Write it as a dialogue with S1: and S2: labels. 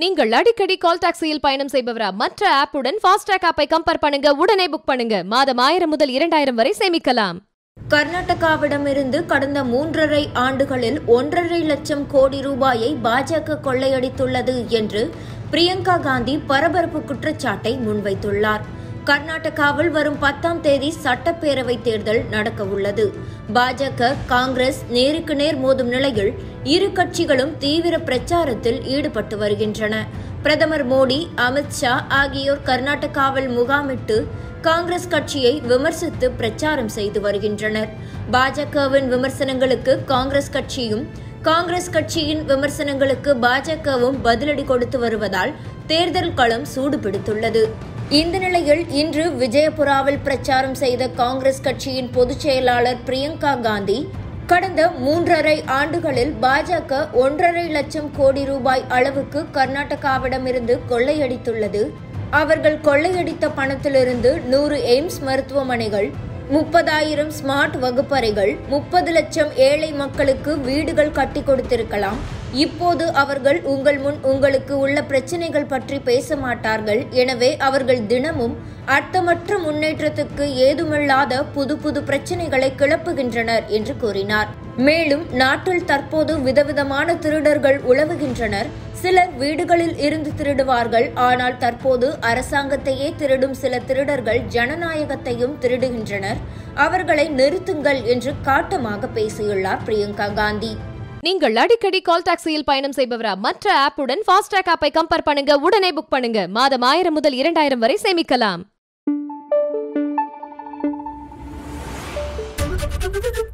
S1: நீங்கள் அடிக்கடி கால் டாக்ஸியில் பயணம் செய்பவரா? மற்ற ஆப்புடன் ஃபாஸ்டாக் ஆப்பை கம்பேர் பண்ணுங்க, உடனே புக் பண்ணுங்க. மாதம் 1000 முதல் 2000 வரை சேமிக்கலாம்.
S2: கர்நாடகாவிடமிருந்து கடந்த 3.5 ஆண்டுகளில் 1.5 லட்சம் கோடி ரூபாயை பாஜக கொள்ளையடித்துள்ளது என்று பிரியங்கா காந்தி பரபரப்பு குற்றச்சாட்டை முன்வைத்துள்ளார். கர்நாடகாவில் வரும் 10ஆம் தேதி சட்டப்பேரவை தேர்தல் நடக்க உள்ளது. பாஜக, காங்கிரஸ் நேருக்கு நேர் மோதும் நிலையில் இரு கட்சிகளும் தீவிர பிரச்சாரத்தில் ஈடுபட்டு வருகின்றன. பிரதமர் மோடி, அமித்ஷா ஆகியோர் கர்நாடகாவில் முகாமிட்டு காங்கிரஸ் கட்சியை விமர்சித்து பிரச்சாரம் செய்து வருகின்றனர். பாஜகவின் விமர்சனங்களுக்கு காங்கிரஸ் கட்சியும், காங்கிரஸ் கட்சியின் விமர்சனங்களுக்கு பாஜகவும் பதிலடி கொடுத்து வருவதால் தேர்தல் களம் சூடுபிடித்துள்ளது. இந்த நிலையில் இன்று விஜயபுராவில் பிரச்சாரம் செய்த காங்கிரஸ் கட்சியின் பொதுச் செயலாளர் பிரியங்கா காந்தி, கடந்த 3.5 ஆண்டுகளில் பாஜக 1.5 லட்சம் கோடி ரூபாய் அளவுக்கு கர்நாடகாவிடமிருந்து கொள்ளையடித்துள்ளது. அவர்கள் கொள்ளையடித்த பணத்திலிருந்து 100 எய்ம்ஸ் மருத்துவமனைகள், 30,000 ஸ்மார்ட் வகுப்பறைகள், 30 லட்சம் ஏழை மக்களுக்கு வீடுகள் கட்டி கொடுத்திருக்கலாம். இப்போது அவர்கள் உங்கள் முன் உங்களுக்கு உள்ள பிரச்சனைகள் பற்றி பேச மாட்டார்கள். எனவே அவர்கள் தினமும் அர்த்தமற்ற முன்னேற்றத்துக்கு ஏதுமில்லாத புது புது பிரச்சனைகளை கிளப்புகின்றனர் என்று கூறினார். மேலும் நாட்டில் தற்போது விதவிதமான திருடர்கள் உலவுகின்றனர். சிலர் வீடுகளில் இருந்து திருடுவார்கள். ஆனால் தற்போது அரசாங்கத்தையே திருடும் சில திருடர்கள் ஜனநாயகத்தையும் திருடுகின்றனர். அவர்களை நிறுத்துங்கள் என்று காட்டமாக பேசியுள்ளார் பிரியங்கா காந்தி.
S1: நீங்கள் அடிக்கடி கால் டாக்ஸியில் பயணம் செய்பவரா? மற்ற ஆப்புடன் ஃபாஸ்டாக் ஆப்பை கம்பேர் பண்ணுங்க, உடனே புக் பண்ணுங்க. மாதம் 1000 முதல் 2000 வரை சேமிக்கலாம்.